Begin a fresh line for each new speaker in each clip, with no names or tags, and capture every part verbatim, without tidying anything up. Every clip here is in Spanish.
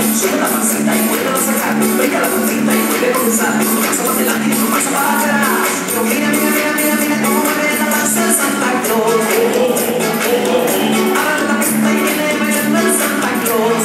Sube la pancita y vuelve a sacar. Venga la puntita y vuelve a comenzar. No pasa para adelante, no pasa para atrás. Pero mira, mira, mira, mira, mira cómo mueve la panza el Santa Claus. Abre la pista y viene bailando el Santa Claus.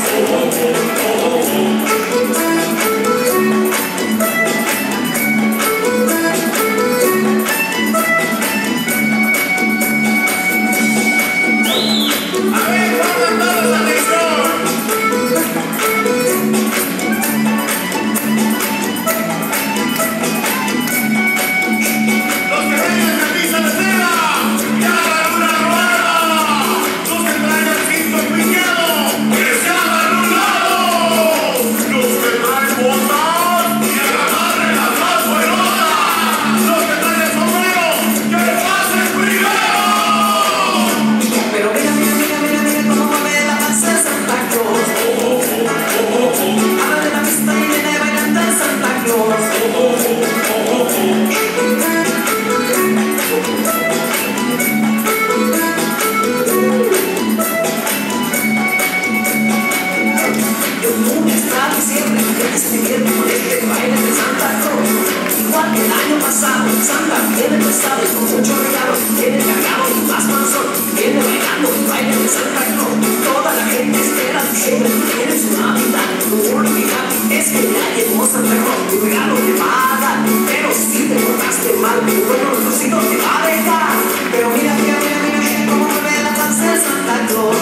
Santa viene pesado y con mucho regalo, viene cargado y más manzón, viene bailando y baila de Santa Claus. Toda la gente espera siempre tiene su Navidad. Lo único es que ya llegó Santa Claus, tu regalo te va a dar, pero si te portaste mal, bueno, el rocito te va a dejar. Pero mira, mira, mira, mira, mira cómo mueve la panza de Santa Claus.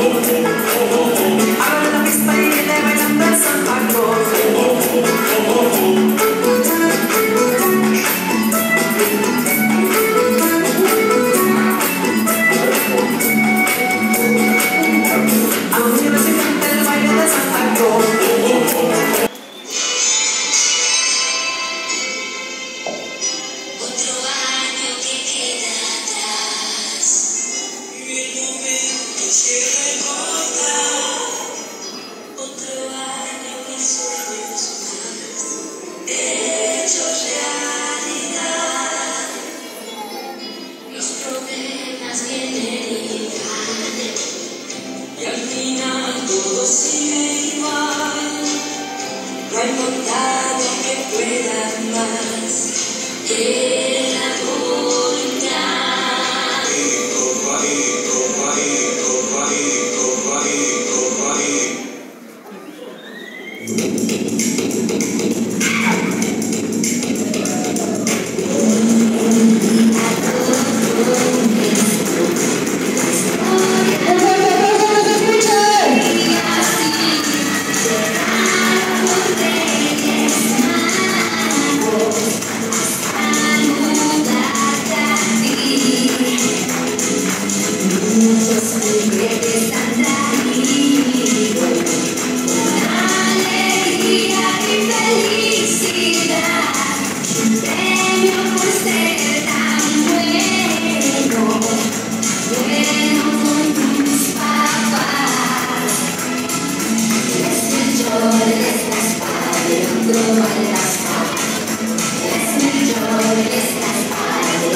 Abre la pista y viene bailando el Santa Claus.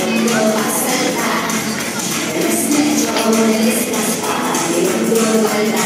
Let's